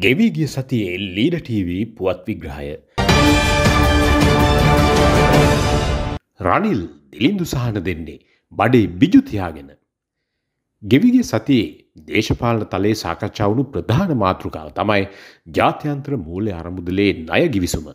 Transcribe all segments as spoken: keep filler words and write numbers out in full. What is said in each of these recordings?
ගෙවී ගිය සතියේ ලීඩ ටීවී පුවත් විග්‍රහය. රනිල් දිලිඳු සහන දෙන්නේ බඩේ බිජු තියාගෙන. ගෙවී ගිය සතියේ දේශපාලන තලයේ සාකච්ඡා වුණු ප්‍රධාන මාතෘකාව තමයි ජාත්‍යන්තර මූල්‍ය අරමුදලේ ණය ගිවිසුම.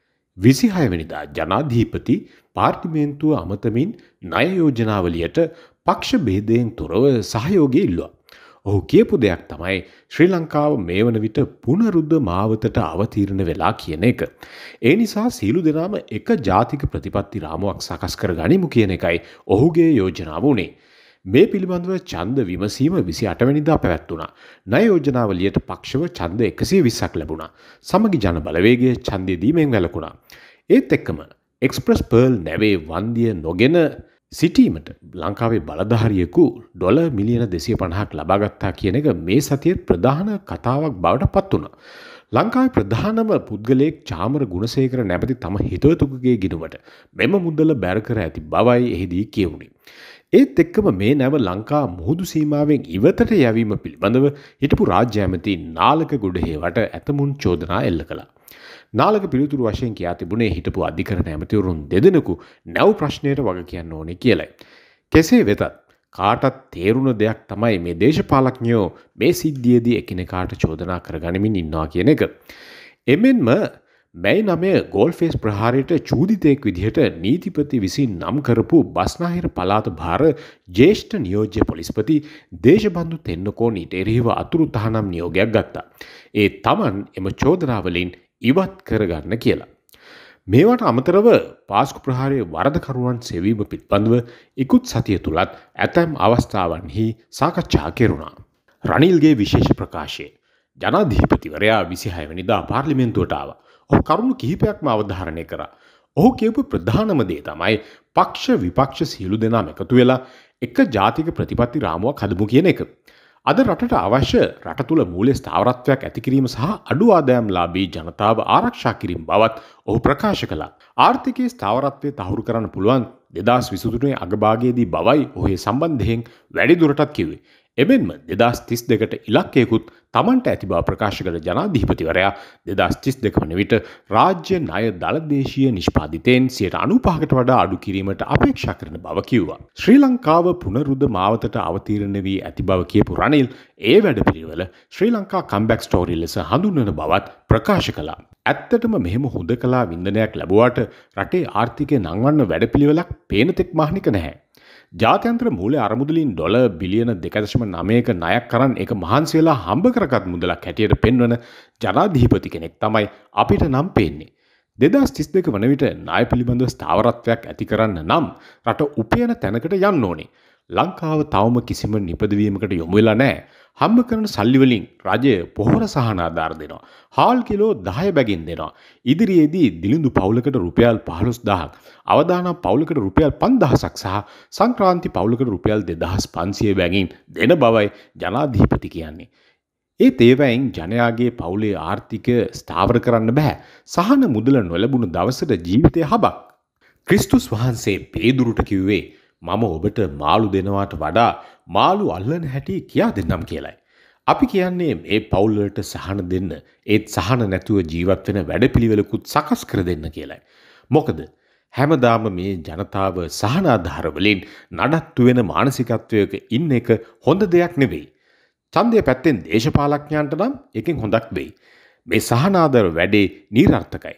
විසිහය වෙනිදා ජනාධිපති පාර්ලිමේන්තුව අමතමින් ණය යෝජනාවලියට පක්ෂ භේදයෙන් තොරව සහයෝගය ඉල්ලුවා. ඔහු කියපු දෙයක් තමයි ශ්‍රී ලංකාව මේ වන විට පුනරුද්ධ මාවතට අවතීර්ණ වෙලා කියන එක. ඒ නිසා සීලු දෙනාම එක ජාතික ප්‍රතිපත්ති රාමුවක් සකස් කර ගනිමු කියන එකයි ඔහුගේ යෝජනාව වුණේ. මේ පිළිබඳව ඡන්ද විමසීම විසිඅට වෙනිදා පැවැත්වුණා. ණය යෝජනාවලියට පක්ෂව ඡන්ද එකසිය විස්සක් ලැබුණා. සමගි ජන බලවේගයේ ඡන්දය දීමෙන් වැළකුණා. ඒත් එක්කම එක්ස්ප්‍රස් පර්ල් නැවේ වන්දිය නොගෙන සිටීමට ලංකාවේ බලධාරියෙකු ඩොලර් මිලියන දෙසිය පනහක් ලබා ගත්තා කියන එක මේ සතියේ ප්‍රධාන කතාවක් බවට පත් වුණා. ලංකාවේ ප්‍රධානම පුද්ගලයෙක් චාමර ගුණසේකර නැමැති තම හිතවතුකගේ ගිණුමට මෙම මුදල බැර කර ඇති බවයි එහිදී කියවුණේ. ඒත් එක්කම මේ නැව ලංකා මුහුදු සීමාවෙන් ඉවතට යැවීම පිළිබඳව හිටපු රාජ්‍ය ඇමති නාලක ගොඩහේවට ඇතමුන් චෝදනා එල්ල කළා. නාලක පිළිතුරු වශයෙන් කියා තිබුණේ හිටපු අධිකරණ ඇමතිවරුන් දෙදෙනෙකු නැව් ප්‍රශ්නයට වග කියන්න ඕනේ කියලයි. කෙසේ වෙතත් කාටත් තේරුණ දෙයක් තමයි මේ දේශපාලඥයෝ මේ සිද්ධියේදී එකිනෙකාට චෝදනා කරගනිමින් ඉන්නවා කියන එක. එමෙන්ම මැයි නවය ගෝල්ෆේස් ප්‍රහාරයට චූදිතයෙක් විදිහට නීතිපති විසින් නම් කරපු බස්නාහිර පළාත භාර ජ්‍යෙෂ්ඨ නියෝජ්‍ය පොලිස්පති දේශබන්දු තෙන්නකෝන් ඊට එරෙහිව අතුරු තහනම් නියෝගයක් ගත්තා. ඒ තමන් එම චෝදනාවලින් ඉවත් කරගන්න කියලා. මේවට අමතරව පාස්කු ප්‍රහාරයේ වරදකරුවන් සෙවීම පිළිබඳව ඉකුත් සතිය තුලත් ඇතැම් අවස්ථාවන්හි සාකච්ඡා කෙරුණා. රනිල්ගේ විශේෂ ප්‍රකාශය ජනාධිපතිවරයා විසිහය වෙනිදා පාර්ලිමේන්තුවට ආවා. ඔහු කරුණු කිහිපයක්ම අවධාරණය කරා. ඔහු කියපු ප්‍රධානම දේ තමයි පක්ෂ විපක්ෂ සියලු දෙනාම එකතු වෙලා එක ජාතික ප්‍රතිපත්ති රාමුවක් හදමු කියන එක. අද රටට අවශ්‍ය රට තුළ මූල්‍ය ස්ථාවරත්වයක් ඇති කිරීම සහ අඩු ආදායම්ලාභී ජනතාව ආරක්ෂා කිරීම බවත් ඔහු ප්‍රකාශ කළා. ආර්ථිකයේ ස්ථාවරත්වය තහවුරු කරන්න පුළුවන් දෙදාස් විසිතුනේ අගභාගයේදී බවයි ඔහු ඒ සම්බන්ධයෙන් වැඩි දුරටත් කිව්වේ. එමෙන්ම දෙදාස් තිස් දෙකට ඉලක්කයකුත් තමන්ට ඇති බව ප්‍රකාශ කළ ජනාධිපතිවරයා දෙදාස් තිස් දෙක වන විට රාජ්‍ය ණය දළදේශීය නිෂ්පාදිතයෙන් සියයට අනූපහකට වඩා අඩු කිරීමට අපේක්ෂා කරන බව කිව්වා. ශ්‍රී ලංකාව පුනරුද්ධ මාවතට අවතීර්ණ වී ඇති බව කියපු රනිල් ඒ වැඩපිළිවෙල ශ්‍රී ලංකා කම්බැක් ස්ටෝරි ලෙස හඳුන්වන බවත් ප්‍රකාශ කළා. ඇත්තටම මෙහෙම හුදකලා වින්දනයක් ලැබුවාට රටේ ආර්ථිකය නංවන්න වැඩපිළිවෙලක් පේන තෙක් මාහනික නැහැ. ජාත්‍යන්තර මූල්‍ය අරමුදලින් ඩොලර් බිලියන දෙක දශම නවයක ණයක් කරන් ඒක මහන්සි වෙලා හම්බ කරගත් මුදලක් හැටියට පෙන්වන ජනාධිපති කෙනෙක් තමයි අපිට නම් පේන්නේ. දෙදාස් තිස් දෙක වන විට ණය පිළිබඳව ස්ථාවරත්වයක් ඇති කරන්න නම් රට උපයන තැනකට යන්න ඕනේ. ලංකාව තවම කිසිම නිපදවීමකට යොමු වෙලා නැහැ. හම්බ කරන සල්ලි වලින් රජය පොහොර සහන ආධාර දෙනවා. හාල් කිලෝ දහය බැගින් දෙනවා. ඉදිරියේදී දිලිඳු පවුලකට රුපියල් පහළොස් දහසක්, අවදානම් පවුලකට රුපියල් පන්දහසක් සහ සංක්‍රාන්ති පවුලකට රුපියල් දෙදහස් පන්සිය බැගින් දෙන බවයි ජනාධිපති කියන්නේ. ඒ තේවයින් ජනයාගේ පවුලේ ආර්ථිකය ස්ථාවර කරන්න බෑ. සහන මුදල නොලැබුණු දවසට ජීවිතය හබක්. ක්‍රිස්තුස් වහන්සේ පේදුරුට කිව්වේ මම ඔබට මාළු දෙනවාට වඩා මාළු අල්ලන හැටි කියා දෙන්නම් කියලයි. අපි කියන්නේ මේ පවුල් වලට සහන දෙන්න, ඒත් සහන නැතුව ජීවත් වෙන වැඩපිළිවෙලකුත් සකස් කර දෙන්න කියලයි. මොකද හැමදාම මේ ජනතාව සහන ආධාර වලින් නඩත්තු වෙන මානසිකත්වයක ඉන්න එක හොඳ දෙයක් නෙවෙයි. ඡන්දය පැත්තෙන් දේශපාලඥයන්ට නම් එකෙන් හොඳක් වෙයි. මේ සහන ආධාර වැඩේ නිර්ර්ථකයි.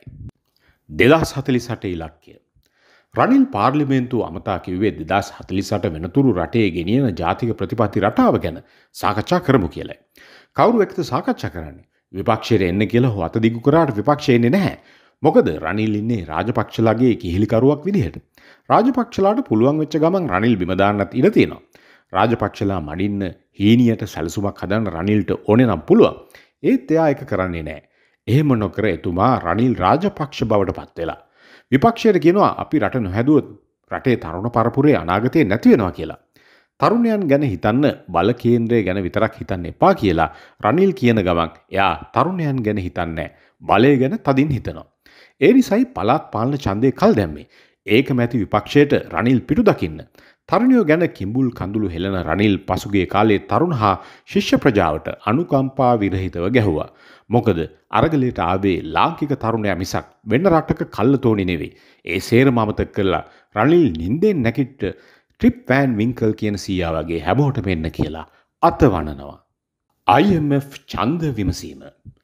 දෙදාස් හතළිස් අට ඉලක්කය. රනිල් පාර්ලිමේන්තුව අමතා කිව්වේ දෙදාස් හතළිස් අට වෙනතුරු රටේ ගෙනියන ජාතික ප්‍රතිපත්ති රටාව ගැන සාකච්ඡා කරමු කියලයි. කවුරු එක්කද සාකච්ඡා කරන්නේ? විපක්ෂයට එන්න කියලා හො අත දිගු කරාට විපක්ෂය එන්නේ නැහැ. මොකද රනිල් ඉන්නේ රාජපක්ෂලාගේ කිහිලිකරුවක් විදිහට. රාජපක්ෂලාට පුළුවන් වෙච්ච ගමන් රනිල් බිම දාන්නත් ඉඩ තියෙනවා. රාජපක්ෂලා මඩින්න හීනියට සැලසුමක් හදන්න රනිල්ට ඕනේ නම් පුළුවන්. ඒත් එයා ඒක කරන්නේ නැහැ. එහෙම නොකර එතුමා රනිල් රාජපක්ෂ බවට පත් වෙලා විපක්ෂයට කියනවා අපි රට නොහැදුවොත් රටේ තරුණ පරපුරේ අනාගතය නැති වෙනවා කියලා. තරුණයන් ගැන හිතන්න බල කේන්ද්‍රය ගැන විතරක් හිතන්න එපා කියලා රනිල් කියන ගමන් එයා තරුණයන් ගැන හිතන්නේ බලය ගැන තදින් හිතනවා. ඒ නිසායි පළාත් පාලන ඡන්දය කල් දැම්මේ. ඒක මැති විපක්ෂයට රනිල් පිටු දකින්න. තරුණයෝ ගැන කිඹුල් කඳුළු හෙළන රනිල් පසුගිය කාලයේ තරුණ හා ශිෂ්‍ය ප්‍රජාවට අනුකම්පා විරහිතව ගැහුවා. මොකද අරගලයට ආවේ ලාංකික තරුණයා මිසක් වෙන රටක කල්ලතෝණි නෙවෙයි. ඒ සේරම අමතක කරලා රනිල් නින්දෙන් නැගිට ට්‍රිප් වෑන් වින්කල් කියන සීයා වගේ හැමෝටම එන්න කියලා අතවනනවා. I M F ඡන්ද විමසීම.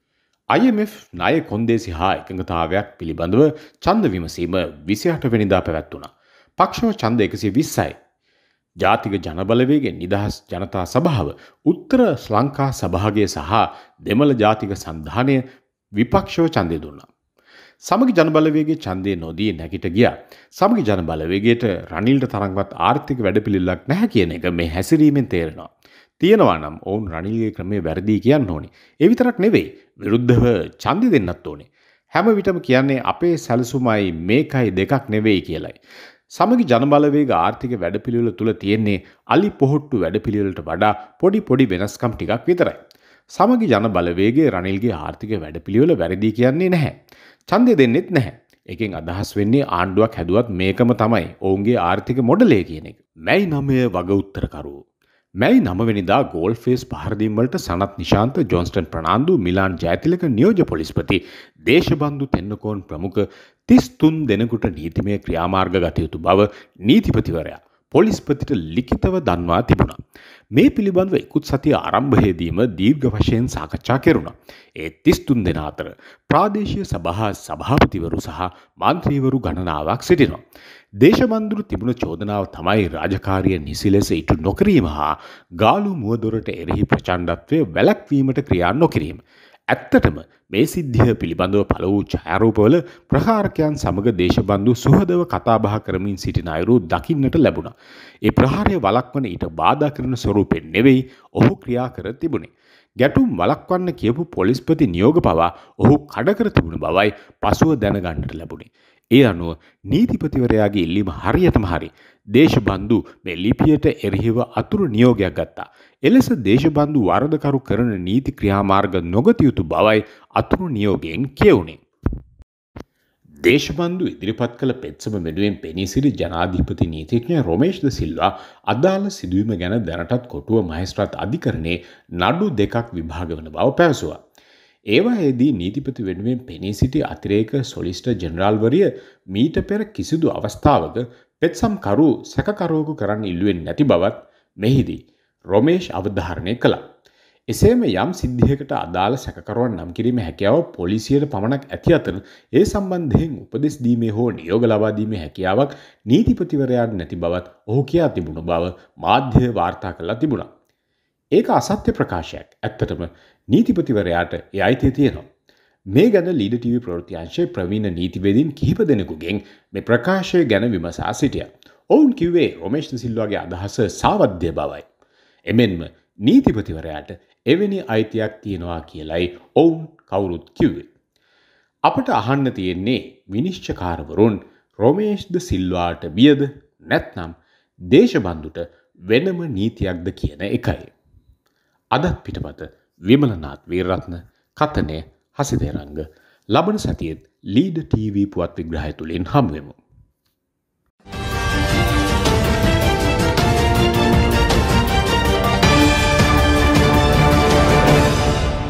I M F ණය කොන්දේසි හා එකඟතාවයක් පිළිබඳව ඡන්ද විමසීම විසිඅට වෙනිදා පැවැත්වුණා. පක්ෂව ඡන්ද එකසිය විස්සයි. ජාතික ජනබලවේගේ නිදහස් ජනතා සභාව උත්තර ලංකා සභාගය සහ දෙමළ ජාතික සන්ධානය විපක්ෂව ඡන්දය දුන්නා. සමගි ජනබලවේගේ ඡන්දය නොදී නැගිට ගියා. සමගි ජනබලවේගයට රනිල්ට තරම්වත් ආර්ථික වැඩපිළිවෙලක් නැහැ කියන එක මේ හැසිරීමෙන් තේරෙනවා. තියෙනවා නම් ඔවුන් රනිල්ගේ ක්‍රමයේ වැරදි කියන්න ඕනේ. ඒ විතරක් නෙවෙයි විරුද්ධව ඡන්දය දෙන්නත් ඕනේ. හැම විටම කියන්නේ අපේ සැලසුමයි මේකයි දෙකක් නෙවෙයි කියලයි. සමගි ජනබලවේග ආර්ථික වැඩපිළිවෙල තුල තියෙන්නේ අලි පොහොට්ටු වැඩපිළිවෙලට වඩා පොඩි පොඩි වෙනස්කම් ටිකක් විතරයි. සමගි ජනබලවේගයේ රනිල්ගේ ආර්ථික වැඩපිළිවෙල වැරදි කියන්නේ නැහැ. ඡන්දය දෙන්නෙත් නැහැ. එකෙන් අදහස් වෙන්නේ ආණ්ඩුවක් හැදුවත් මේකම තමයි ඔවුන්ගේ ආර්ථික මොඩලය කියන එක. මැයි නවය වග උත්තරකරු. මැයි නවය වෙනිදා ගෝල් ෆේස් පහරදීම් වලට සනත් නිශාන්ත, ජොන්ස්ටන් ප්‍රනාන්දු, මිලාන් ජයතිලක නියෝජ්‍ය පොලිස්පති, දේශබන්දු තෙන්නකෝන් ප්‍රමුඛ තිස් තුන් දෙනෙකුට නීතිමය ක්‍රියාමාර්ග ගත යුතු බව නීතිපතිවරයා පොලිස්පතිට ලිඛිතව දන්වා තිබුණා. මේ පිළිබඳව ඉකුත් සතිය ආරම්භයේදීම දීර්ඝ වශයෙන් සාකච්ඡා කෙරුණා. ඒ තිස් තුන් දෙනා අතර ප්‍රාදේශීය සභා සභාපතිවරු සහ මන්ත්‍රීවරු ගණනාවක් සිටිනවා. දේශබන්දුරු තිබුණ චෝදනාව තමයි රාජකාරිය නිසි ලෙස ඉටු නොකිරීම හා ගාලු මුවදොරට එරෙහි ප්‍රචණ්ඩත්වය වැළැක්වීමට ක්‍රියා නොකිරීම. ඇත්තටම මේ සිද්ධිය පිළිබඳව පළ වූ ඡායාරූපවල ප්‍රහාරකයන් සමග දේශබන්දු සුහදව කතාබහ කරමින් සිටින අයුරු දකින්නට ලැබුණා. ඒ ප්‍රහාරය වළක්වන ඊට බාධා කරන ස්වරූපෙන් නෙවෙයි ඔහු ක්‍රියා කර තිබුණේ. ගැටුම් වළක්වන්න කියපු පොලිස්පති නියෝග පවා ඔහු කඩ කර තිබුණ බවයි පසුව දැනගන්නට ලැබුණේ. ඒ අනුව නීතිපතිවරයාගේ ඉල්ලීම හරියටම හරි. දේශබන්දු මේ ලිපියට එරෙහිව අතුරු නියෝගයක් ගත්තා. එලෙස දේශබන්දු වරදකරු කරන නීති ක්‍රියාමාර්ග නොගත යුතු බවයි අතුරු නියෝගයෙන් කියවුණේ. දේශබන්දු ඉදිරිපත් කළ පෙත්සම වෙනුවෙන් පෙනී සිටි ජනාධිපති නීතිඥ රොමේෂ් ද සිල්වා අදාළ සිදුවීම ගැන දැනටත් කොටුව මහේස්ත්‍රාත් අධිකරණයේ නඩු දෙකක් විභාග වන බව පැවසුවා. ඒවායේදී නීතිපති වෙනුවෙන් පෙනී සිටි අතිරේක සොලිසිටර් ජෙනරාල්වරිය මීට පෙර කිසිදු අවස්ථාවක පෙත්සම්කරු සැකකරුවෙකු කරන්න ඉල්ලුවෙන් නැති බවත් මෙහිදී රොමේෂ් අවධාරණය කළා. එසේම යම් සිද්ධියකට අදාළ සැකකරුවන් නම් කිරීම හැකියාව පොලිසියට පමණක් ඇති අතර ඒ සම්බන්ධයෙන් උපදෙස් දීමේ හෝ නියෝග ලබා දීමේ හැකියාවක් නීතිපතිවරයාට නැති බවත් ඔහු කියා තිබුණ බව මාධ්‍ය වාර්තා කළා තිබුණා. ඒක අසත්‍ය ප්‍රකාශයක්. ඇත්තටම නීතිපතිවරයාට ඒ අයිතිය තියෙනවා. මේ ගැන ලීඩ ටීවී ප්‍රවෘත්ති අංශයේ ප්‍රවීණ නීතිවේදීන් කිහිප දෙනෙකුගෙන් මේ ප්‍රකාශය ගැන විමසා සිටියා. ඔවුන් කිව්වේ රොමේෂ් ද සිල්වාගේ අදහස සාවද්‍ය බවයි. එමෙන්ම නීතිපතිවරයාට එවැනි අයිතියක් තියෙනවා කියලයි ඔවුන් කවුරුත් කිව්වේ. අපට අහන්න තියෙන්නේ විනිශ්චයකාරවරුන් රොමේෂ් ද සිල්වාට බියද නැත්නම් දේශබන්දුට වෙනම නීතියක්ද කියන එකයි. අදත් පිටපත විමලනාත් වීරරත්න, කතනය හසිතේරංග. ලබන සතියේත් ලීඩ ටීවී පුවත් විග්‍රහය තුලින් හමු වෙමු.